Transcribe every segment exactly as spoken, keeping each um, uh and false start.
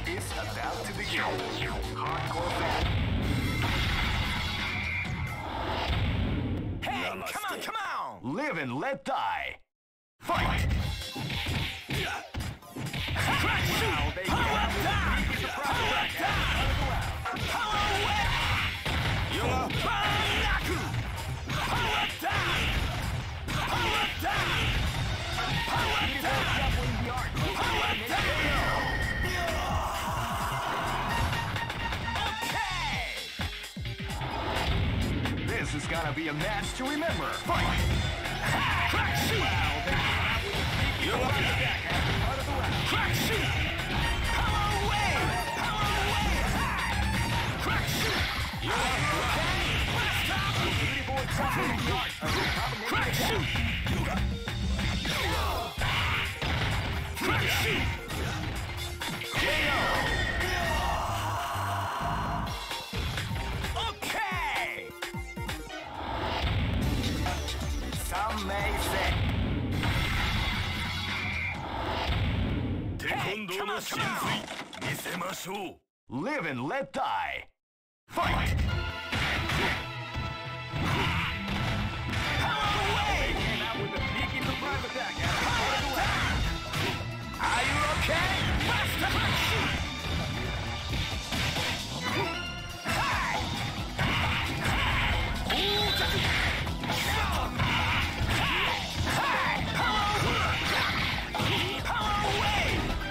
is about to begin. Hardcore fan. Hey, Namaste. come on, come on! Live and let die. Fight! Crash! Wow, they power down! Power down! Power away! Yoga! Bangaku! Power down! Power down! Power down! Power down! Okay! This is gonna be a match to remember. Fight! Crack shoot! Wow, they came out with a sneaky attack at the start of the round. Crack shoot! Power away! Power away! Crack shoot! Okay! Stop! Beauty boy dropping the yard. Crack shoot! Crack shoot! K O! Okay! Some may say. Hey, come on, come on! Live and let die. Fight! Power away! They came out with a sneaky surprise attack. Power down! Are you okay? Master shoot! Hey! Ooh, just... Hey! Power! Power away!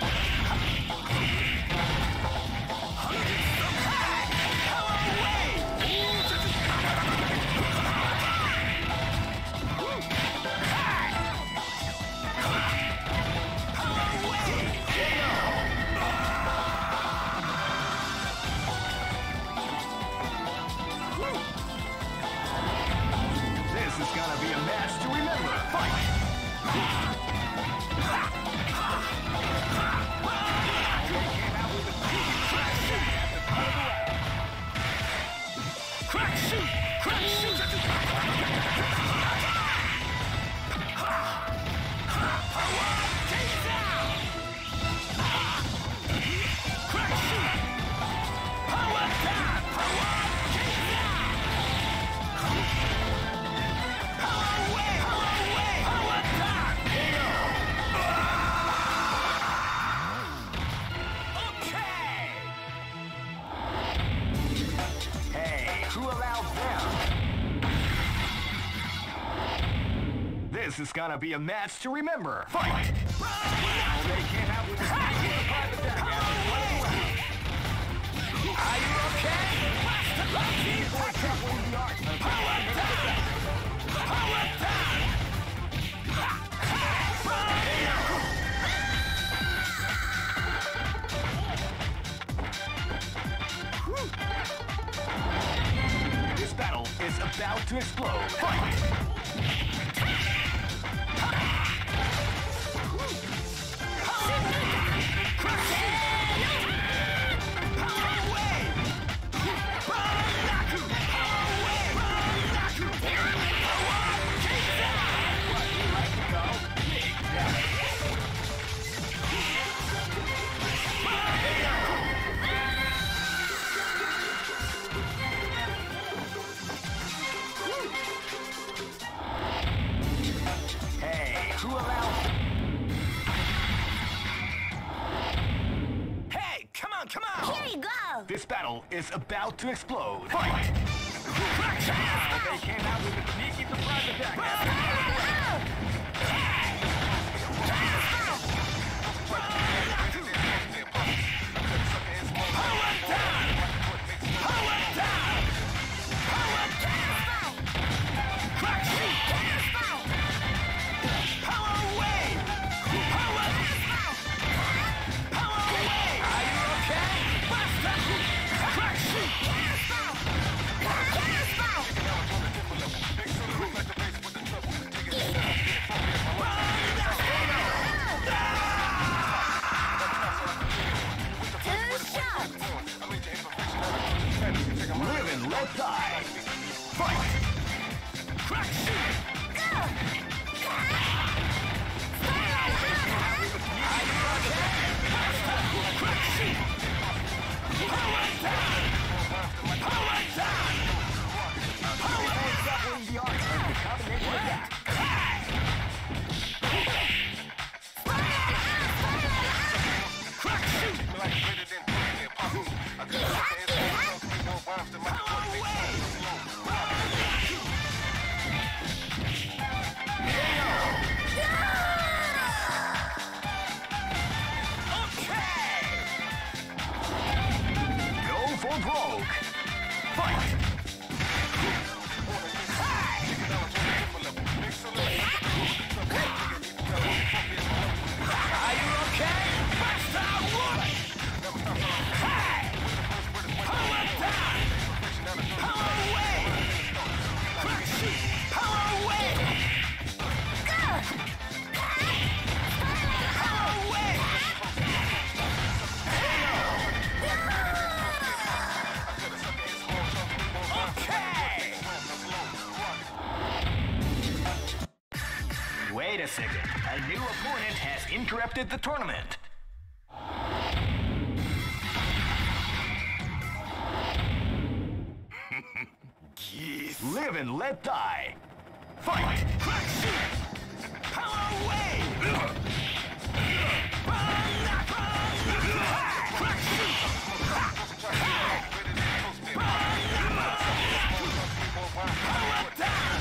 Power away! Ooh, just... This is gonna be a match to remember. Fight! Crack shoot! Crack shoot! Power! Take down! Crack shoot! Power down! Power! Take down! Power away! Power away! Power down! Okay! Hey, who allowed them? This is gonna be a match to remember. Fight! Wow, they came out with a sneaky surprise attack. Are you okay? Power down! Power down! This battle is about to explode. Fight! Hey, who allowed? Hey, come on, come on! Here you go! This battle is about to explode. Fight! They came out with a sneaky surprise attack. Power down! Power down! Power down! Crack shoot! Power away! Power! Power away! Are you okay? Master! Crack shoot! Live and let die! Fight! Crack shoot! Crack shoot! Power down! Power down! Power down! The art of the combination attack. Crack shoot! Power away! For broke. Fight! Are you okay? Master Wood! Power down! Power away! Crack shoot! Power away! Power away! Wait a second. A new opponent has interrupted the tournament. Live and let die. Fight! Crack shoot! Power away! Crack shoot! Power down!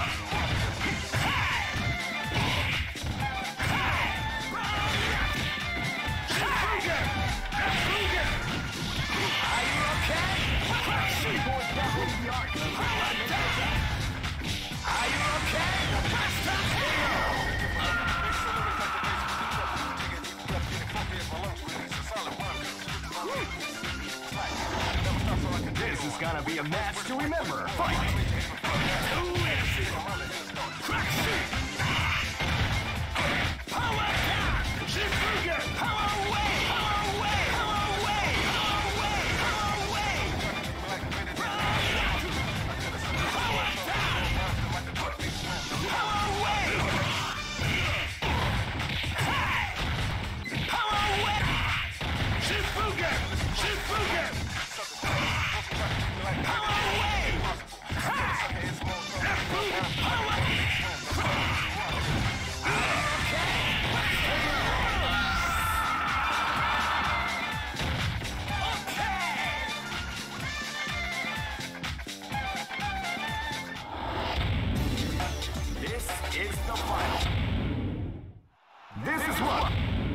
Are you okay? Are you okay? This is gonna be a match to remember. Fight! Crack shoot! Power down! Shifuga! Power away! Power away! Power away! Power away! Power away! Power down! Power away! Power away! Shifuga! Shifuga! Power away! Power! Is the final. This is what.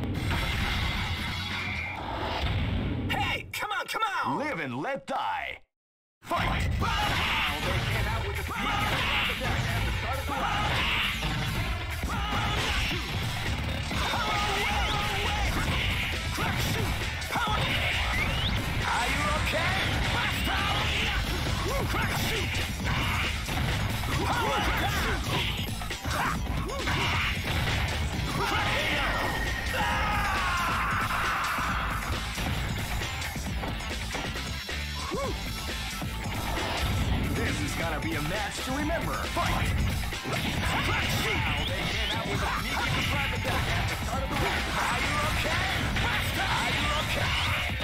Hey, come on, come on! Live and let die. Fight! They came out with the sneak at the start of the round. Power away! Crack shoot! Power! Are you okay? Crack shoot! Power! Crack shoot! This is gonna be a match to remember. Fight! Crack shoot! They came out with a sneaky surprise attack at the start of the round. Are you okay? Are you okay?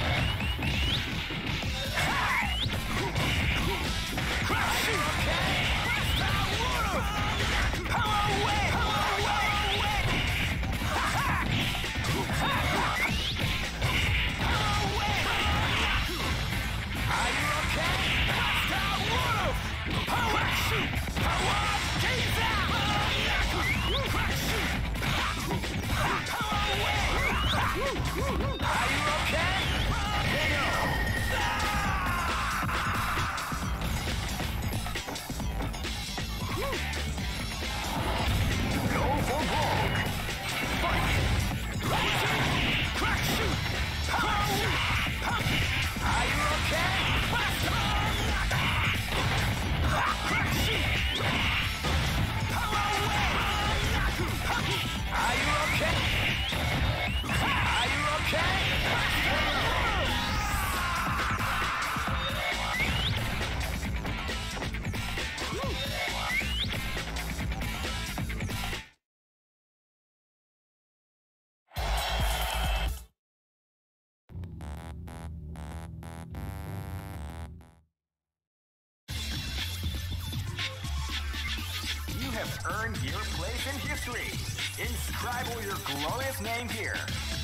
Crack shoot! Okay? Power away! Power away! Power away! Are you okay? Power shoot! Power! Gaze out! Crack shoot! Power away! Are you okay? K O! Go for broke! Fight! Crack shoot! Power! Are you okay? Crack shoot! Power away! Are you okay? Are you okay? have earned your place in history. Inscribe your glorious name here.